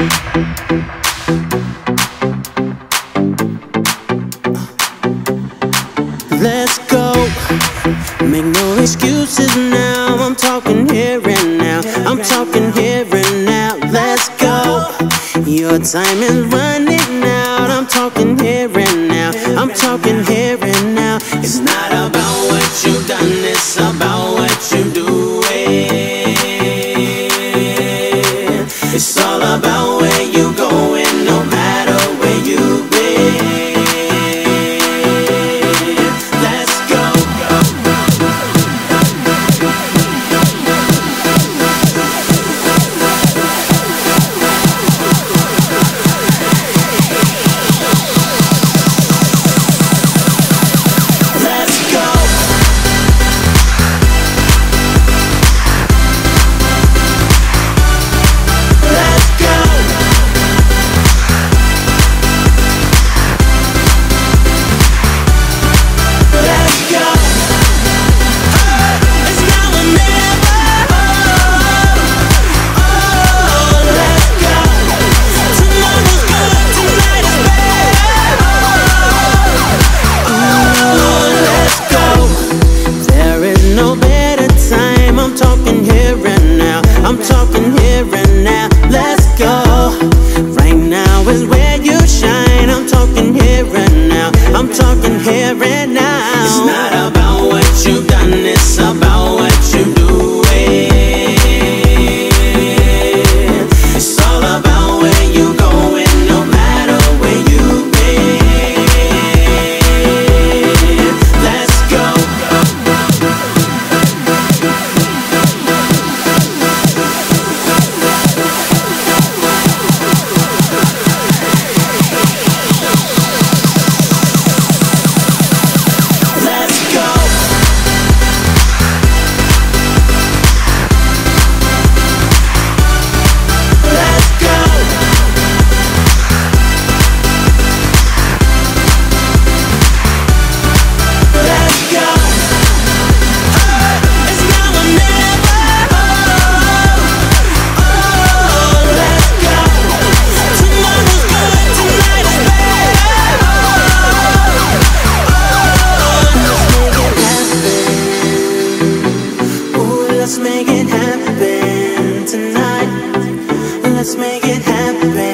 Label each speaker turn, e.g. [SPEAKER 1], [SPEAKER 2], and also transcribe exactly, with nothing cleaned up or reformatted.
[SPEAKER 1] Let's go. Make no excuses now. I'm talking here and now. I'm talking here and now. Let's go. Your time is running out. I'm talking here and now. I'm talking here and now. It's not about what you've done, it's about what you're doing. It's all about where you're going, no matter where you've been. I'm talking here and now, let's go. Right now is where you shine. I'm talking here and now, I'm talking here and now. It's not about what you've done, it's about what you're doing. It's all about where you're going, no matter where you've been. Let's go. Let's make it happen tonight. Let's make it happen.